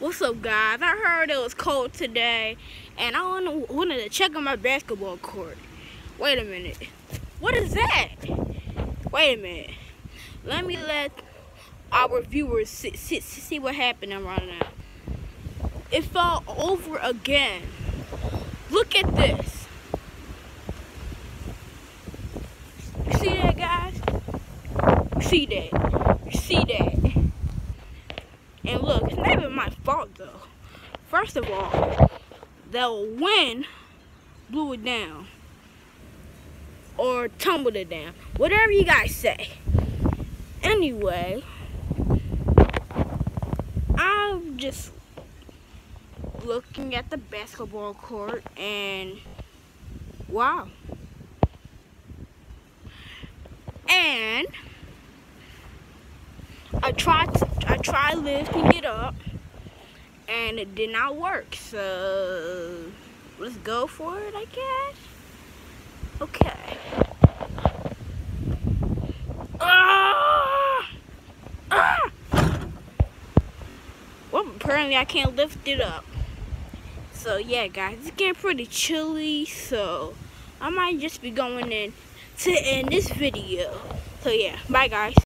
What's up, guys? I heard it was cold today, and I wanted to check on my basketball court. Wait a minute. What is that? Wait a minute. Let me let our viewers see what happened right now. It fell over again. Look at this. You see that, guys? You see that? You see that? And look, it's not even my fault though. First of all, the wind blew it down. Or tumbled it down. Whatever you guys say. Anyway, I'm just looking at the basketball court and wow. And I tried lifting it up and it did not work. So let's go for it, I guess. Okay. Well, apparently I can't lift it up. So yeah, guys, it's getting pretty chilly, so I might just be going in to end this video. So yeah, bye guys.